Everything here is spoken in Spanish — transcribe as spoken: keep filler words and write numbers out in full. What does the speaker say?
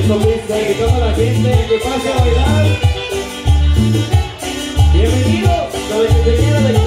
autopista y toda la gente que pase a bailar. Bienvenidos, la veinteañera de